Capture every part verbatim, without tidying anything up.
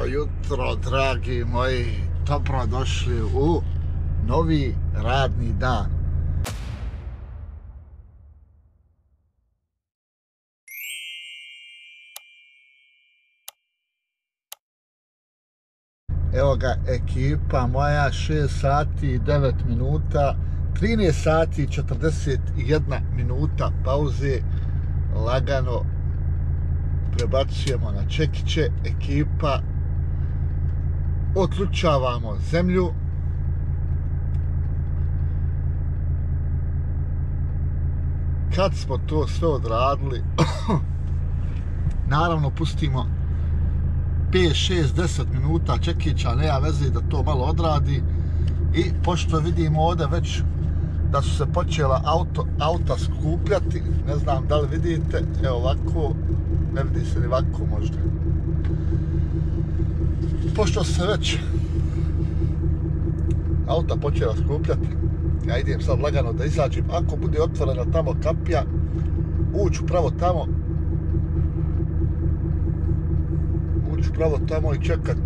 jutro, dragi moji, dobro došli u novi radni dan. Evo ga ekipa moja, šest sati i devet minuta, trinaest sati i četrdeset jedna minuta pauze, lagano prebacujemo na čekiće, ekipa, otlučavamo zemlju, kad smo to sve odradili, naravno pustimo pet, šest, deset minuta čekića, nema veze da to malo odradi i pošto vidimo ovdje već da su se počela auto, auta skupljati, ne znam da li vidite, evo ovako, ne vidi se ni ovako možda. Pošto se već auta počela skupljati, ja idem sad lagano da izađem, ako bude otvorena tamo kapija, uću pravo tamo, uću pravo tamo i čekat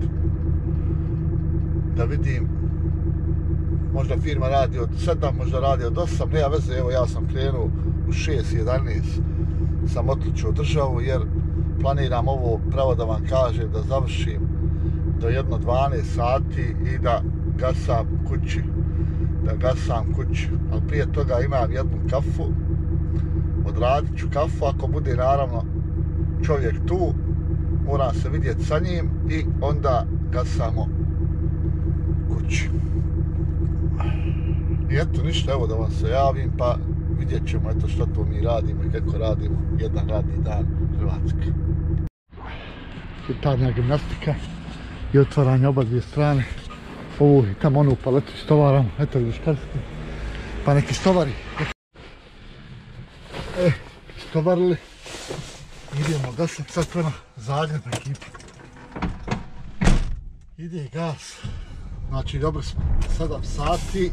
da vidim, možda firma radi od sedam, možda radi od osam, nema veze, evo ja sam krenuo u šest jedanaest, sam otlučio državu jer planiram ovo pravo da vam kažem da završim do jedno dvanaest sati i da gasam kući, da gasam kući, ali prije toga imam jednu kafu, odradit ću kafu, ako bude naravno čovjek tu, moram se vidjeti sa njim i onda gasamo kući. I eto ništa, evo da vam se javim pa vidjet ćemo eto što to mi radimo i kako radimo jedan radni dan Hrvatske. Jutarnja gimnastika i otvaranje oba dvije strane. Ovu i tamo onu paletu istovaramo, eto vidiš karski, pa neki stovari. E, istovarili, idemo gasat sad prema Zagrebu ekipa. Ide gas, znači dobro smo, sedam sati.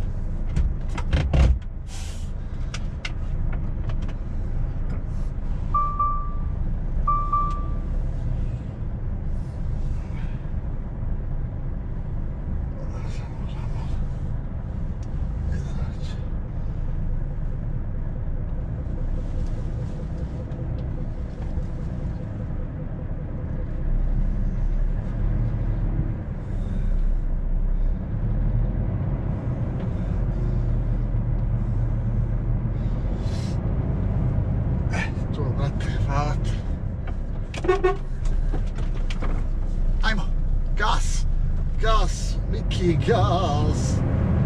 Ajmo, gas, gas, Miki, gas.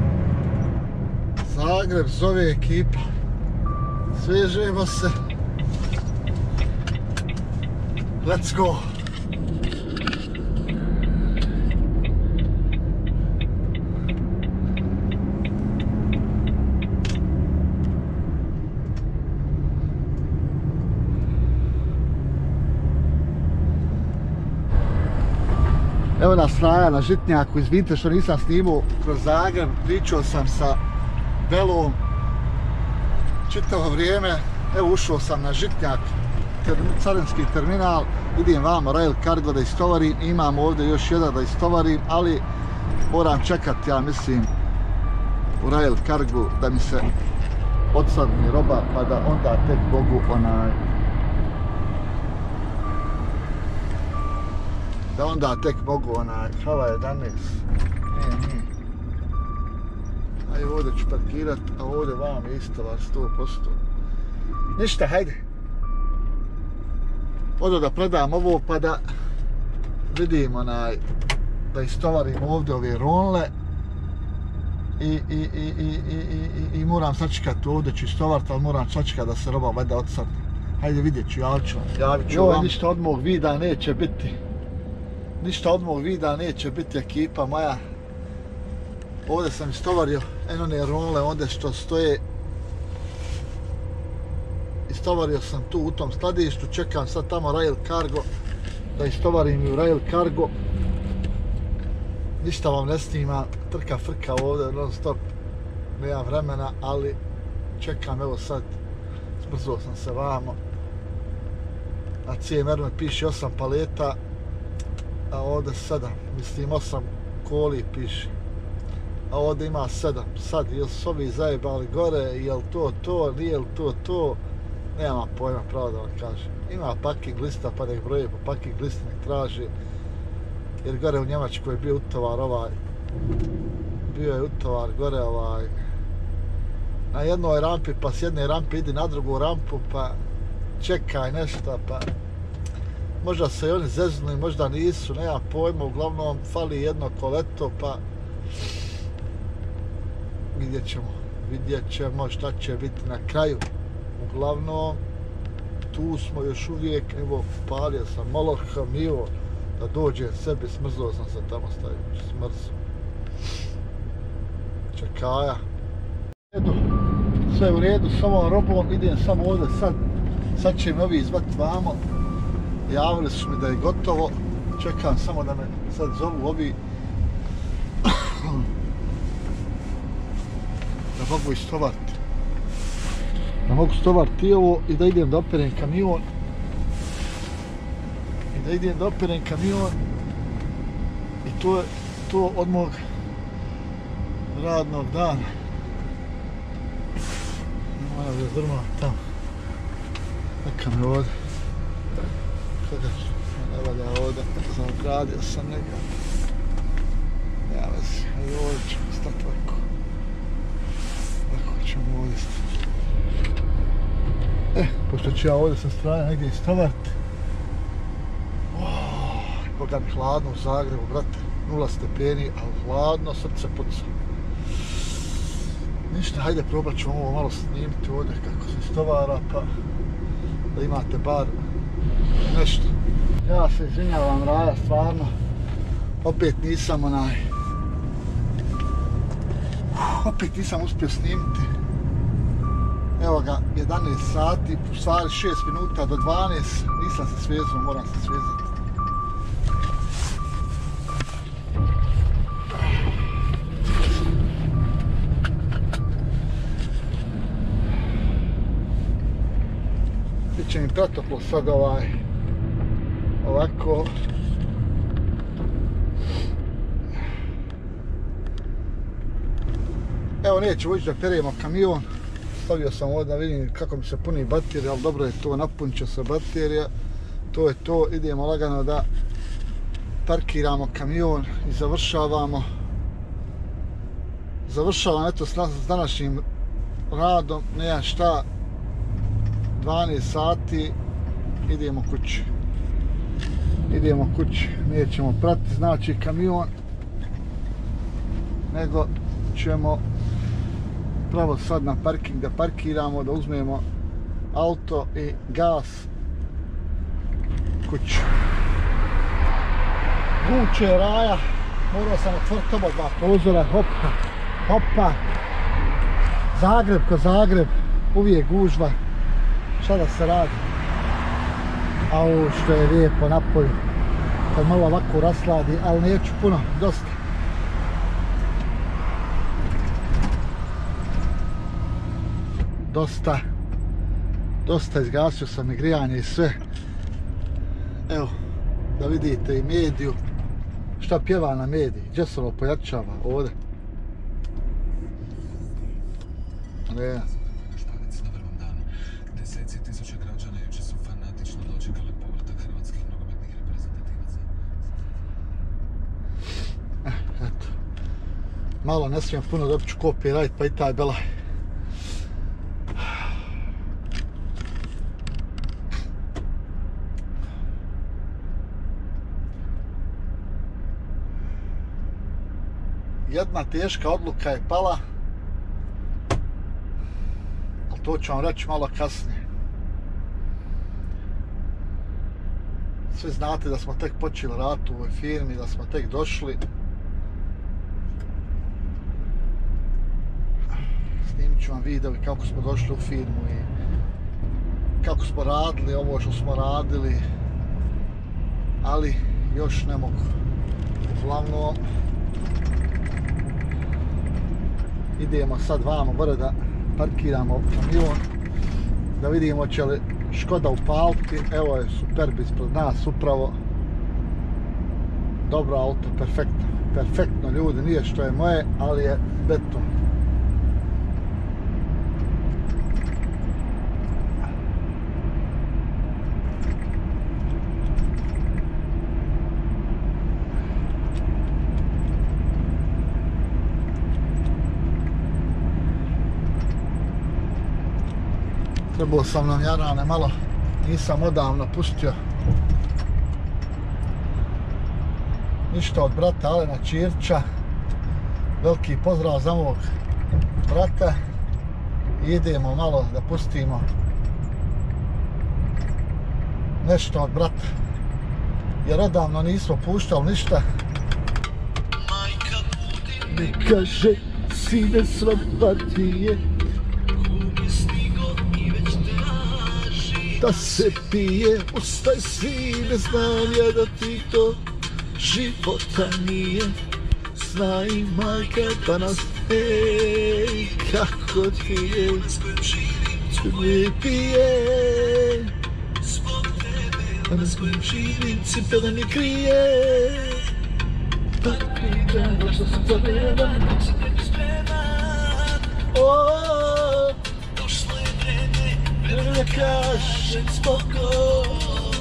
Zagreb zove ekipa, svežemo se, let's go. Evo nas Fraja na Žitnjaku, izvinite što nisam snimao kroz Zagreb, pričao sam sa Belom čitavo vrijeme, evo ušao sam na Žitnjak, ter, carinski terminal, idem vamo Rail Cargo da istovarim, imam ovdje još jedan da istovarim, ali moram čekati, ja mislim, u Rail Cargo da mi se odsadni roba, pa da onda tek mogu onaj, da onda tek mogu onaj, hava jedanaest, nije, nije. Ajde ovdje ću parkirat, a ovdje vam je istovar sto posto. Ništa, hajde. Odo da predam ovo pa da vidim onaj, da istovarim ovdje ove ronle i, i, i, i, i, i, i moram sačekati ovdje ću istovarit, ali moram sačekati da se roba vada odsadne. Hajde vidjet ću, javit ću, javit ću vam. Ništa od mog vida neće biti. Ništa od mog vida neće biti ekipa moja. Ovdje sam istovario eno one ronle ovdje što stoje. Istovario sam tu u tom skladištu, čekam sad tamo Rail Cargo da istovarim i u Rail Cargo. Ništa vam ne snima, trka frka ovdje non stop, nema vremena, ali čekam evo sad, zbrzo sam se vamo. Na C M R me piše osam paleta, a ovdje sedam, mislim osam koli piše. A ovdje ima sedam. Sad, jel su ovi zajebali gore, jel to to, nije li to to, nema pojma, pravo da vam kažem. Ima parking lista, pa nek broje po parking listi, nek traži. Jer gore u Njemačkoj je bio utovar ovaj, bio je utovar gore ovaj, na jednoj rampi, pa s jedne rampe idi na drugu rampu, pa čekaj nešto, pa možda se i oni zeznuli, možda nisu, nema pojma, uglavnom fali jedno koleto, pa vidjet ćemo, vidjet ćemo šta će biti na kraju. Uglavnom, tu smo još uvijek, evo, palio sam malo kamion da dođem sebi, smrzao sam se tamo stavio, smrzao. Čekaja. Edo, sve u redu s ovom robom, idem samo ovdje sad, sad će mi ovi izvati vamo. Javili su mi da je gotovo, čekam samo da me sad zovu ovi da mogu istovariti. Da mogu stovariti ovo i da idem da operem kamion. I da idem da operem kamion. I to je to od mog radnog dana. Moja je drma tamo. Neka me ovdje. Kada ne valja ovdje, zaogradio sam njega. Ja vezi, i ovdje ćemo stati ovako. Ovako ćemo ovdje stati. E, pošto ću ja ovdje sa strane negdje istovariti. Boga mi hladno u Zagrebu, brate. Nula stepeni, ali hladno, srce puca. Ništa, hajde probat ću ovo malo snimiti ovdje kako se istovara, pa da imate bar nešto. Ja se izvinjavam, Raja, stvarno. Opet nisam onaj... Opet nisam uspio snimiti. Evo ga, jedanaest sati, u stvari šest minuta do dvanaest. Nisam se svezao, moram se svezati. Biće mi pretoplo sad ovaj, ovako. Evo neću ući da peremo kamion. Stavio sam ovdje da vidim kako mi se puni baterija, ali dobro je to, napunit će se baterija. To je to, idemo lagano da parkiramo kamion i završavamo. Završavam eto s današnjim radom, nema šta. dvanaest sati, idemo kući. Idemo kući, nećemo pratiti znači kamion, nego ćemo pravo sad na parking da parkiramo, da uzmemo auto i gas kući. Vuče Raja, morao sam otvoriti oba dva prozora, hopa, hopa. Zagreb ko Zagreb, uvijek gužva. Šta da se radi? A ovo što je lijepo napolju. Kad malo ovako rasladi, ali neću puno, dosta. Dosta. Dosta, izgasio sam i grijanje i sve. Evo, da vidite i mediju. Šta pjeva na mediji? Gdje se ovo pojačava? Ovdje. Ne. Malo ne smijem puno, dobit ću copyright, pa i taj belaj. Jedna teška odluka je pala, ali to ću vam reći malo kasnije. Svi znate da smo tek počeli raditi u ovoj firmi, da smo tek došli. Snimit ću vam video kako smo došli u firmu i kako smo radili ovo što smo radili, ali još ne mogu. Uglavnom, idemo sad vamo gore da parkiramo kamion, da vidimo će li Škoda upaliti. Evo je Superb ispred nas upravo. dobro auto, perfektno, perfektno ljudi, nije što je moje, ali je beton. Trebao sam nam jarane malo, nisam odavno pustio. Ništa od brata Alena Ćirća. Veliki pozdrav za mog brata. Idemo malo da pustimo nešto od brata. Jer odavno nismo puštali ništa. Mi kaže, sine svadba ti je, da se pije, ustaj sine, znam ja da ti to života nije. Zna i majka danas, ej, kako ti je, mi pije. Danas mi živim, cipele mi krije. Pa pričam, što sam zavedan, si tebi spreman. O, došlo je vreme, vreme da kažem spoko.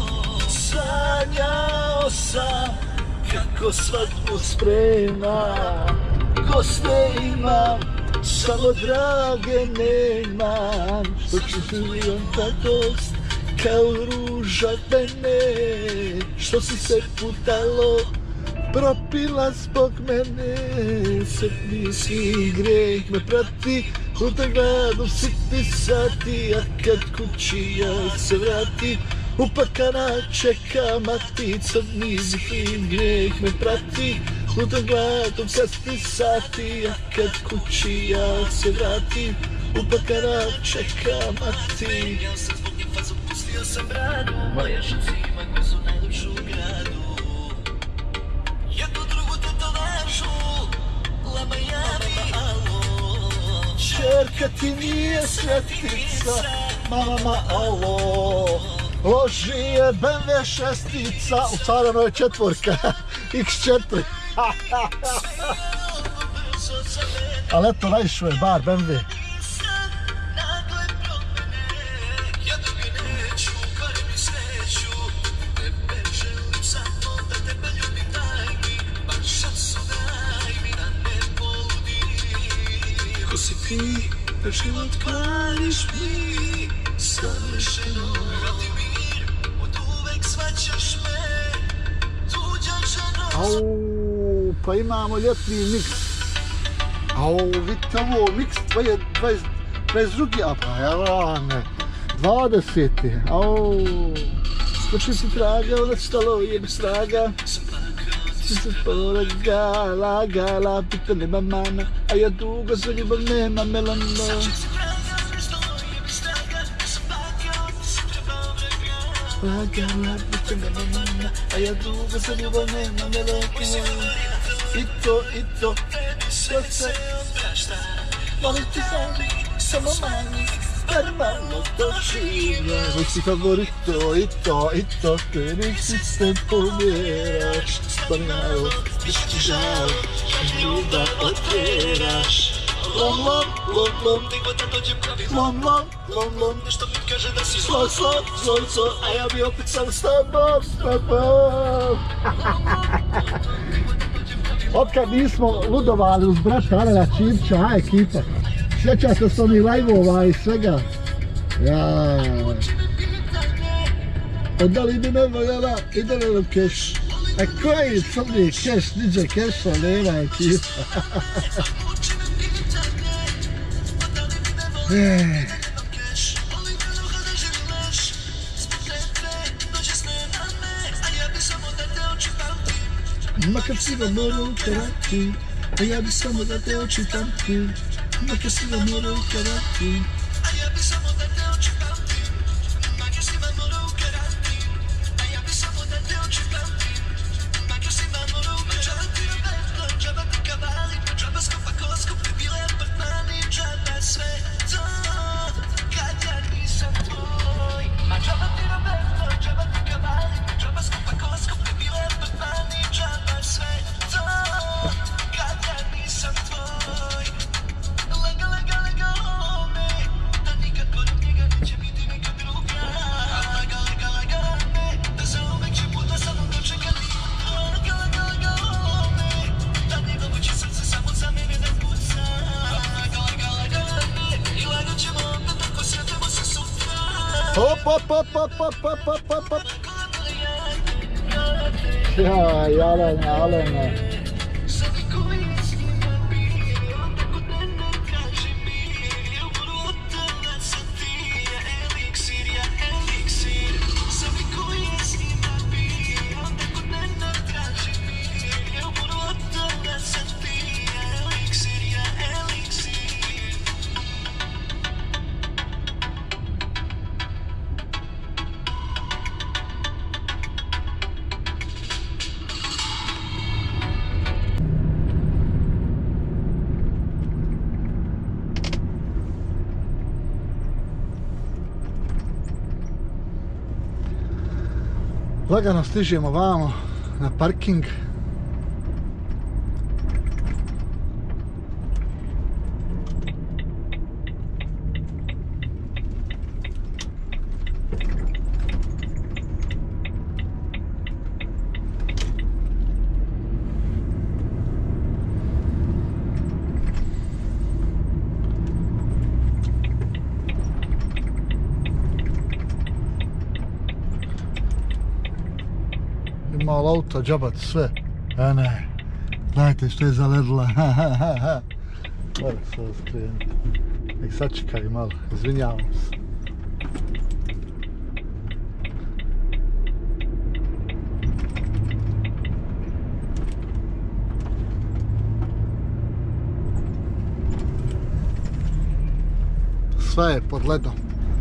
Sanjao sam kako svadbu sprema, goste imam, samo drage nemam. Što ću živim radost kao ruža mene, što si se putalo propila zbog mene. Sedmi si greh me prati, u gradu sitni sati, a kad kući ja se vrati, upakana čeka matica, nizim greh me prati, u gladom sesti sati, a kad kući ja se vratim, upakana čeka mati. Ja sam zbog nje fazu, pustio sam bradu, moja žica ima kozu najljepšu u gradu. Jednu drugu tetovažu, lama javi, alo. Čerka ti nije svetica, mama, alo. Loži je B M W šestica, u Caranoj je četvorka, iks četiri. Ali eto, najviše je bar B M W. Ko si ti, da život kvališ mi, savršeno. Au, pa imamo ljetni miks. Au, vidite ovo, miks dvadeset drugi, a pa jelane, dvadeseti. Au, skoči si traga, ona stalo je bez traga. Si se spora gala, gala, pita nema mana, a ja dugo za ljubav nema melano. Lagala, pita nema mana, a ja dugo za ljubav nema melano. I to, i to, sve se oprašta, volim ti zami, samo mani, bar malo doživlja. Hoći favori to, i to, i to, te nisi se pomjeraš. Spanjao, biš ti žao, ljubav otveraš. Lom, lom, lom, lom, lom, lom, lom, lom, nešto mi kaže da si zlo, zlo, zlo, zlo, a ja bi opet sam s tobom, s tobom. Otkad nismo ludovali uz brata Alena Ćirća, a ekipa, sjećate se onih live-ova i svega? Jaj. Odali bi me voljela i da ne keš. A koji crni keš, niđe keša, nema ekipa. Makar si ga morao ukarati, a ja bi samo da te oči pamtim. Makar si ga morao ukarati, a ja bi samo da te oči pamtim. Makar si ga morao ukarati, a ja bi samo da te oči pamtim. Makar si ga morao ukarati, džaba ti kavali, džaba skupa kosko, bile apartmani, džaba sve to, kad ja nisam tvoj. Ma džaba ti Roberto, džaba ti kavali, džaba skupa kosko, bile apartmani, džaba sve. Hop, hop, hop, hop, hop, hop, hop, hop, hop. Jaj, Alene, Alene. Lagano stižemo vamo na parking. Malo auto, džabat sve. A ne, gledajte što je zaledila. Moram se ovo skrenuti. Nek sačekaj malo, izvinjavam se. Sve je pod ledom.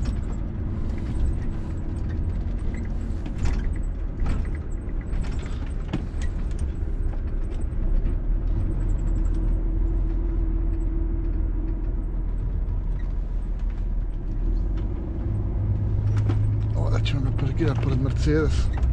Ćemo ga parkirati pored Mercedes.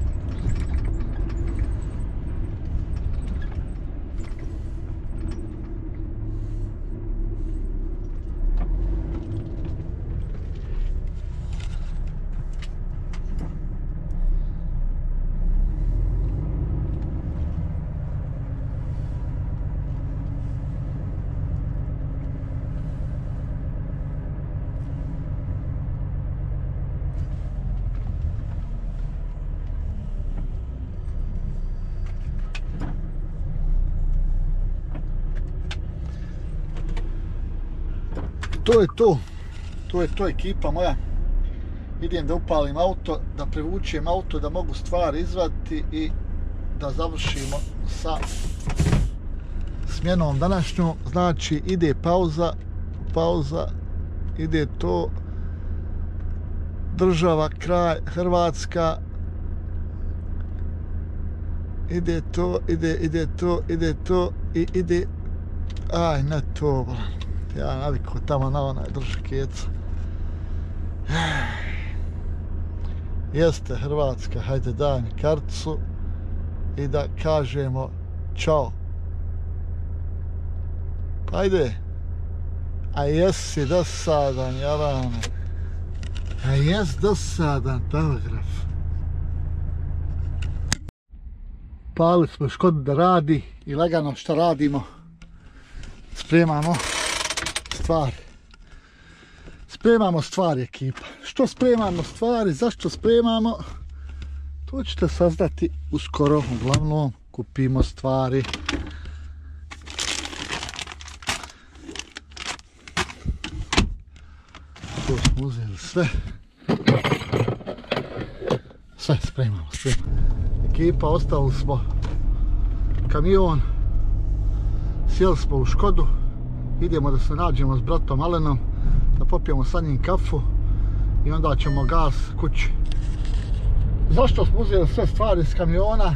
To je to, to je to ekipa moja. Idem da upalim auto, da privučem auto, da mogu stvari izvaditi i da završimo sa smjenom današnjom. Znači ide pauza, pauza, ide to, država, kraj, Hrvatska, ide to, ide, ide to, ide to i ide, aj ne to, blan. Ja naviku tamo na onaj drži keca. Jeste Hrvatska, hajde daj mi karticu i da kažemo čao. Hajde. A jesi dosadan, Javane. A jes dosadan, telegraf. Pali smo Škodu da radi i lagano što radimo. Spremamo stvari. Spremamo stvari, ekipa. Što spremamo stvari, zašto spremamo, to ćete saznati uskoro. Uglavnom, kupimo stvari. To smo uzeli sve. Sve spremamo, spremamo. Ekipa, ostavili smo kamion. Sjeli smo u Škodu. Idemo da se nađemo s bratom Alenom, da popijemo sa njim kafu i onda ćemo gas kući. Zašto smo uzeli sve stvari iz kamiona?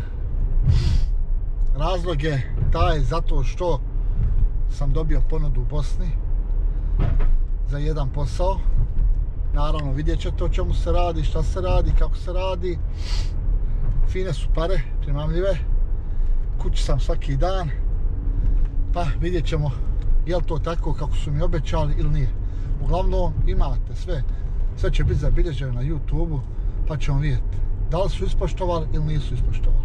Razlog je taj zato što sam dobio ponudu u Bosni za jedan posao. Naravno vidjet ćete o čemu se radi, šta se radi, kako se radi. Fine su pare, primamljive. Kući sam svaki dan, pa vidjet ćemo je li to tako kako su mi obećali ili nije. Uglavnom imate sve, sve će biti zabilježeno na YouTube-u, pa ćemo vidjeti da li su ispoštovali ili nisu ispoštovali.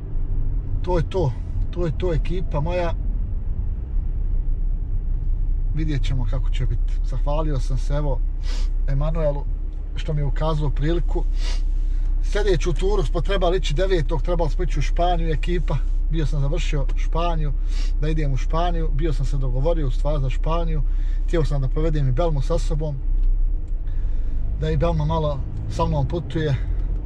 To je to, to je to ekipa moja. vidjet ćemo kako će biti. Zahvalio sam se evo Emanuelu što mi je ukazao priliku. Sljedeću turu smo trebali ići devetog, trebali smo ići u Španiju, ekipa. Bio sam završio Španiju, da idem u Španiju, bio sam se dogovorio u stvari za Španiju. Htio sam da povedem i Belmu sa sobom, da i Belma malo sa mnom putuje.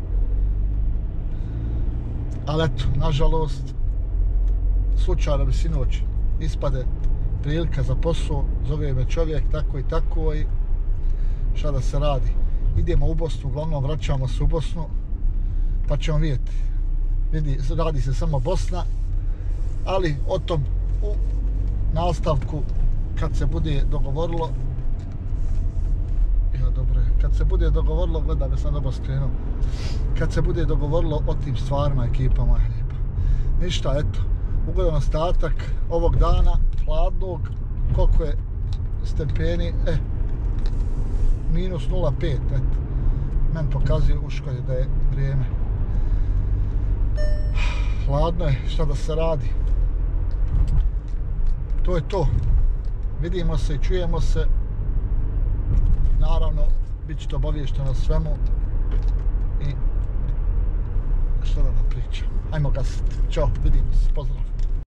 Ali eto, nažalost, slučajno bi sinoć ispade prilika za posao, zove me čovjek tako i tako i šta da se radi. Idemo u Bosnu, uglavnom vraćamo se u Bosnu, pa ćemo vidjeti. Vidi, radi se samo Bosna, ali o tom u nastavku kad se bude dogovorilo, ja dobro je, kad se bude dogovorilo, gledam ja sam dobro skrenuo, kad se bude dogovorilo o tim stvarima, ekipa moja lijepa. Ništa, eto, ugodan ostatak ovog dana, hladnog, koliko je stepeni, e, minus nula zarez pet, eto, meni pokazuje uškolje da je vrijeme. Hladno je, šta da se radi. To je to. Vidimo se i čujemo se. Naravno, bit ćete obaviješteni o svemu. I šta da vam pričam. Ajmo gasiti. Ćao, vidimo se. Pozdrav.